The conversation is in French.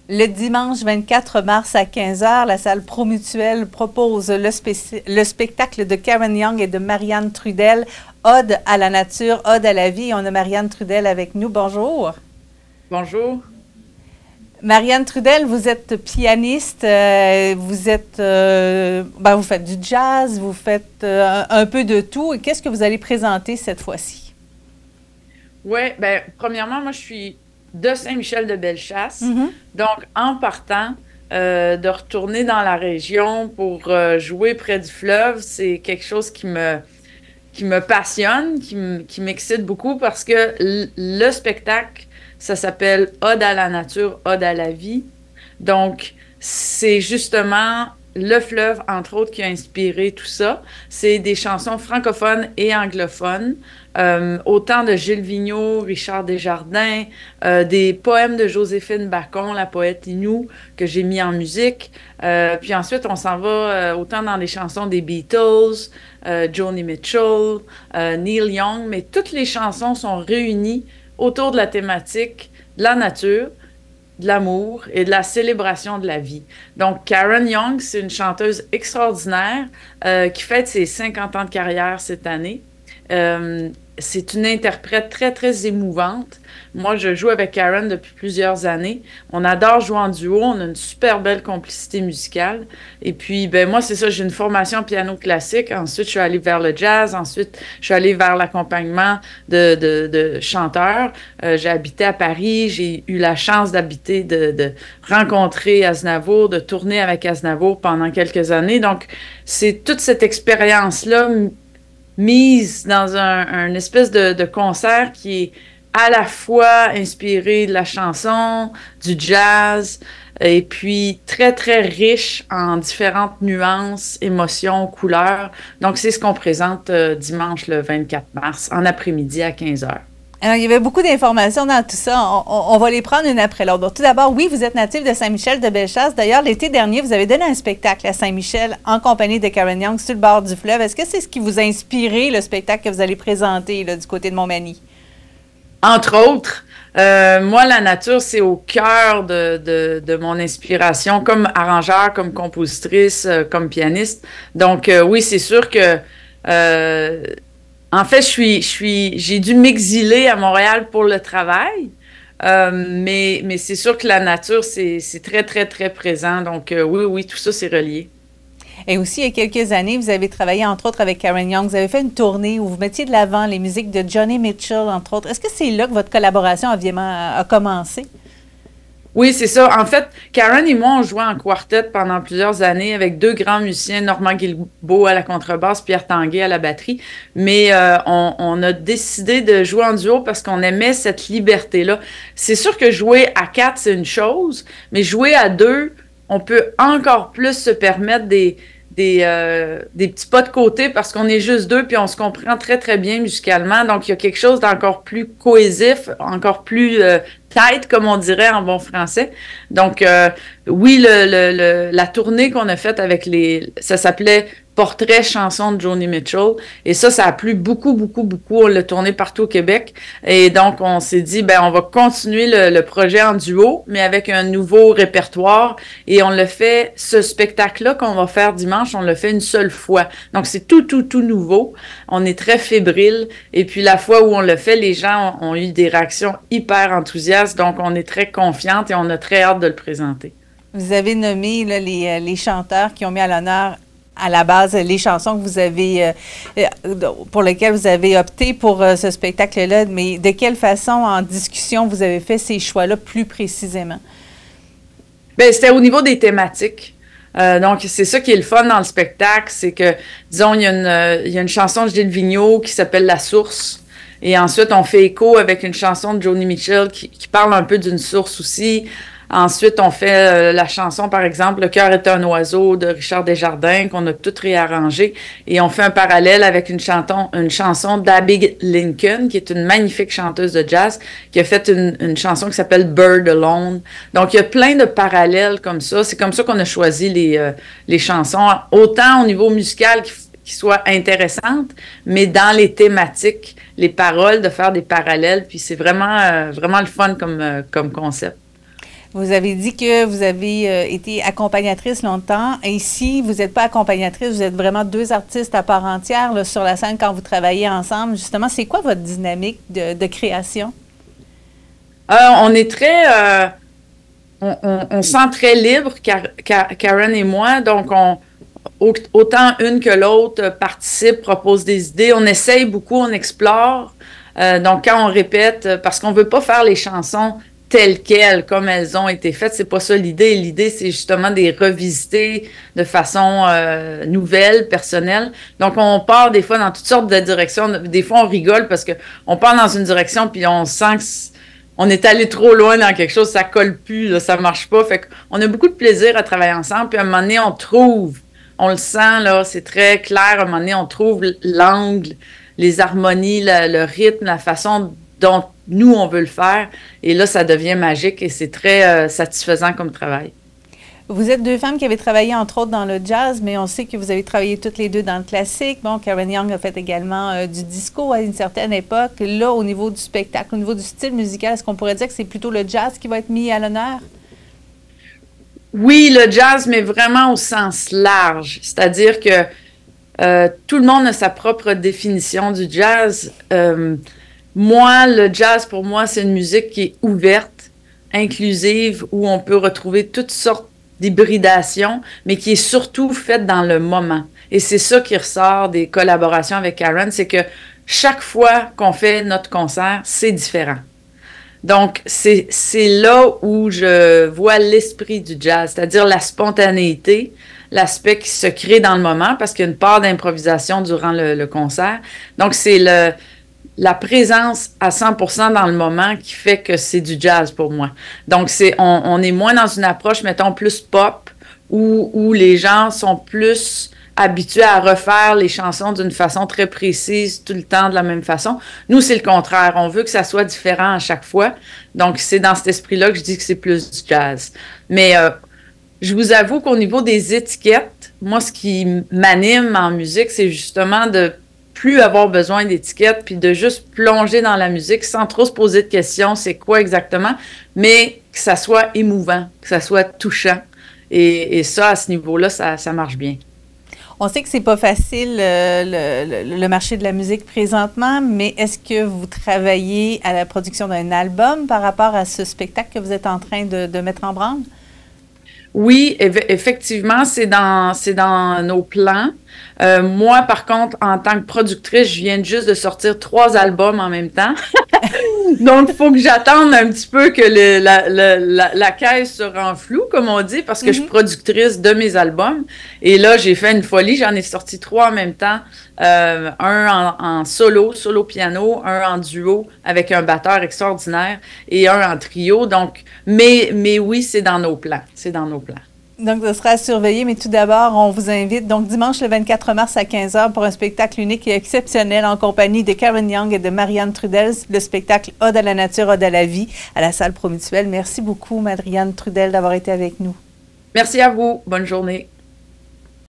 Le dimanche 24 mars à 15 heures, la salle Promutuelle propose le spectacle de Karen Young et de Marianne Trudel, Ode à la nature, Ode à la vie. Et on a Marianne Trudel avec nous. Bonjour. Bonjour. Marianne Trudel, vous êtes pianiste, vous faites du jazz, vous faites un peu de tout. Et qu'est-ce que vous allez présenter cette fois-ci? Oui, bien, premièrement, moi, je suis de Saint-Michel-de-Bellechasse. Mm-hmm. Donc, en partant de retourner dans la région pour jouer près du fleuve, c'est quelque chose qui me passionne, qui m'excite beaucoup parce que le spectacle, ça s'appelle Ode à la nature, Ode à la vie. Donc, c'est justement le fleuve, entre autres, qui a inspiré tout ça. C'est des chansons francophones et anglophones. Autant de Gilles Vigneault, Richard Desjardins, des poèmes de Joséphine Bacon, la poète Innu, que j'ai mis en musique. Puis ensuite, on s'en va autant dans les chansons des Beatles, Joni Mitchell, Neil Young, mais toutes les chansons sont réunies autour de la thématique de la nature, de l'amour et de la célébration de la vie. Donc, Karen Young, c'est une chanteuse extraordinaire qui fête ses 50 ans de carrière cette année. C'est une interprète très, très émouvante. Moi, je joue avec Karen depuis plusieurs années. On adore jouer en duo. On a une super belle complicité musicale. Et puis, ben moi, c'est ça, j'ai une formation piano classique. Ensuite, je suis allée vers le jazz. Ensuite, je suis allée vers l'accompagnement de chanteurs. J'ai habité à Paris. J'ai eu la chance de rencontrer Aznavour, de tourner avec Aznavour pendant quelques années. Donc, c'est toute cette expérience-là mise dans un espèce de concert qui est à la fois inspiré de la chanson, du jazz, et puis très, très riche en différentes nuances, émotions, couleurs. Donc, c'est ce qu'on présente dimanche le 24 mars, en après-midi à 15 heures. Alors, il y avait beaucoup d'informations dans tout ça. On va les prendre une après l'autre. Donc, tout d'abord, oui, vous êtes natif de Saint-Michel-de-Bellechasse. D'ailleurs, l'été dernier, vous avez donné un spectacle à Saint-Michel en compagnie de Karen Young sur le bord du fleuve. Est-ce que c'est ce qui vous a inspiré, le spectacle que vous allez présenter là, du côté de Montmagny? Entre autres, moi, la nature, c'est au cœur de mon inspiration, comme arrangeur, comme compositrice, comme pianiste. Donc, oui, c'est sûr que... en fait, j'ai dû m'exiler à Montréal pour le travail, mais c'est sûr que la nature, c'est très, très, très présent. Donc, oui, tout ça, c'est relié. Et aussi, il y a quelques années, vous avez travaillé, entre autres, avec Karen Young. Vous avez fait une tournée où vous mettiez de l'avant les musiques de Joni Mitchell, entre autres. Est-ce que c'est là que votre collaboration a commencé? Oui, c'est ça. En fait, Karen et moi, on jouait en quartet pendant plusieurs années avec deux grands musiciens, Normand Guilbeault à la contrebasse, Pierre Tanguay à la batterie. Mais on a décidé de jouer en duo parce qu'on aimait cette liberté-là. C'est sûr que jouer à quatre, c'est une chose, mais jouer à deux, on peut encore plus se permettre des petits pas de côté parce qu'on est juste deux puis on se comprend très, très bien musicalement. Donc, il y a quelque chose d'encore plus cohésif, encore plus tight, comme on dirait en bon français. Donc, oui, la tournée qu'on a faite avec ça s'appelait Portrait chanson de Joni Mitchell. Et ça a plu beaucoup, beaucoup, beaucoup. On l'a tourné partout au Québec. Et donc, on s'est dit, ben, on va continuer le projet en duo, mais avec un nouveau répertoire. Et on le fait, ce spectacle-là qu'on va faire dimanche, on le fait une seule fois. Donc, c'est tout, tout, tout nouveau. On est très fébrile. Et puis, la fois où on le fait, les gens ont eu des réactions hyper enthousiastes. Donc, on est très confiante et on a très hâte de le présenter. Vous avez nommé là, les chanteurs qui ont mis à l'honneur à la base les chansons que vous avez pour lesquelles vous avez opté pour ce spectacle-là, mais de quelle façon, en discussion, vous avez fait ces choix-là plus précisément? Bien, c'était au niveau des thématiques. Donc, c'est ça qui est le fun dans le spectacle, c'est que, disons, il y a une chanson de Gilles Vigneault qui s'appelle La Source. Et ensuite, on fait écho avec une chanson de Joni Mitchell qui parle un peu d'une source aussi. Ensuite, on fait la chanson, par exemple, Le cœur est un oiseau de Richard Desjardins, qu'on a tout réarrangé. Et on fait un parallèle avec une chanson d'Abby Lincoln, qui est une magnifique chanteuse de jazz, qui a fait une chanson qui s'appelle Bird Alone. Donc, il y a plein de parallèles comme ça. C'est comme ça qu'on a choisi les chansons, autant au niveau musical qui soient intéressantes, mais dans les thématiques, les paroles, de faire des parallèles. Puis c'est vraiment, vraiment le fun comme concept. Vous avez dit que vous avez été accompagnatrice longtemps. Et ici, vous n'êtes pas accompagnatrice, vous êtes vraiment deux artistes à part entière là, sur la scène quand vous travaillez ensemble. Justement, c'est quoi votre dynamique de création? On est très... on sent très libre, Karen et moi. Donc, autant une que l'autre participe, propose des idées. On essaye beaucoup, on explore. Donc, quand on répète, parce qu'on veut pas faire les chansons telles quelles, comme elles ont été faites, c'est pas ça l'idée. L'idée, c'est justement de les revisiter de façon nouvelle, personnelle. Donc, on part des fois dans toutes sortes de directions. Des fois, on rigole parce que on part dans une direction puis on sent que on est allé trop loin dans quelque chose, ça colle plus, là, ça marche pas. Fait qu'on a beaucoup de plaisir à travailler ensemble. Puis à un moment donné, on le sent, là, c'est très clair. À un moment donné, on trouve l'angle, les harmonies, le rythme, la façon dont nous, on veut le faire. Et là, ça devient magique et c'est très satisfaisant comme travail. Vous êtes deux femmes qui avez travaillé entre autres dans le jazz, mais on sait que vous avez travaillé toutes les deux dans le classique. Bon, Karen Young a fait également du disco à une certaine époque. Là, au niveau du spectacle, au niveau du style musical, est-ce qu'on pourrait dire que c'est plutôt le jazz qui va être mis à l'honneur? Oui, le jazz, mais vraiment au sens large. C'est-à-dire que tout le monde a sa propre définition du jazz. Moi, le jazz, pour moi, c'est une musique qui est ouverte, inclusive, où on peut retrouver toutes sortes d'hybridation, mais qui est surtout faite dans le moment. Et c'est ça qui ressort des collaborations avec Karen, c'est que chaque fois qu'on fait notre concert, c'est différent. Donc, c'est là où je vois l'esprit du jazz, c'est-à-dire la spontanéité, l'aspect qui se crée dans le moment, parce qu'il y a une part d'improvisation durant le concert. Donc, c'est la présence à 100% dans le moment qui fait que c'est du jazz pour moi. Donc, on est moins dans une approche, mettons, plus pop, où les gens sont plus habitués à refaire les chansons d'une façon très précise, tout le temps de la même façon. Nous, c'est le contraire. On veut que ça soit différent à chaque fois. Donc, c'est dans cet esprit-là que je dis que c'est plus du jazz. Mais je vous avoue qu'au niveau des étiquettes, moi, ce qui m'anime en musique, c'est justement de plus avoir besoin d'étiquettes, puis de juste plonger dans la musique sans trop se poser de questions, c'est quoi exactement, mais que ça soit émouvant, que ça soit touchant. Et ça, à ce niveau-là, ça marche bien. On sait que c'est pas facile le marché de la musique présentement, mais est-ce que vous travaillez à la production d'un album par rapport à ce spectacle que vous êtes en train de mettre en branle? Oui, effectivement, c'est dans nos plans. Moi, par contre, en tant que productrice, je viens juste de sortir 3 albums en même temps. Donc, il faut que j'attende un petit peu que la caisse se rend floue, comme on dit, parce que je suis productrice de mes albums. Et là, j'ai fait une folie. J'en ai sorti 3 en même temps. Un en solo piano, un en duo avec un batteur extraordinaire et un en trio. Donc, mais oui, c'est dans nos plans. C'est dans nos plans. Donc, ce sera à surveiller, mais tout d'abord, on vous invite donc dimanche le 24 mars à 15 h pour un spectacle unique et exceptionnel en compagnie de Karen Young et de Marianne Trudel, le spectacle Ode à la nature, Ode à la vie à la salle Promutuelle. Merci beaucoup, Marianne Trudel, d'avoir été avec nous. Merci à vous. Bonne journée.